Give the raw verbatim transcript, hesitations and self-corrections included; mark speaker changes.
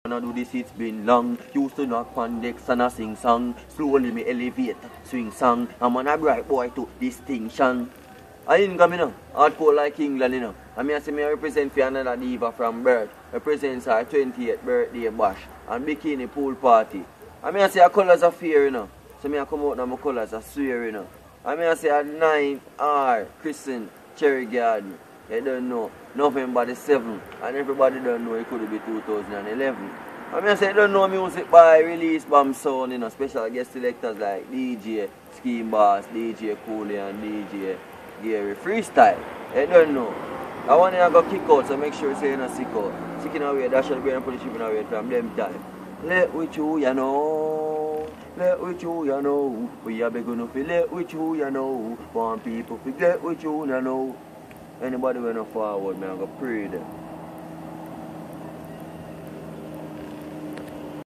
Speaker 1: I do this, it's been long. Used to knock on decks and I sing song. Slowly me elevate, swing song. I'm on a bright boy to distinction. I ain't coming now. Hardcore like England, you know. I mean, I say me represent for another diva from birth. Represents her twenty-eighth birthday bash and bikini pool party. I mean, I say her colours are fair, you know. So me I come out now, my colours are swear, you know. I mean, I say a nine R Christian Cherry Garden. You don't know. November the seventh. And everybody don't know it could be two thousand eleven. I mean, I say, don't know music by release Bam Sound, you know. Special guest selectors like D J Scheme Boss, D J Cooley, and D J Gary Freestyle. You don't know. I want to go kick out, so make sure you say you're not sick out. Sicking away, that should be and put the shipping away from them time. Let with you, you know. Let with you, you know. We are beginning to feel let with you, you know. Want people to get with you, you know. Anybody went forward, man, I'm going to pray them.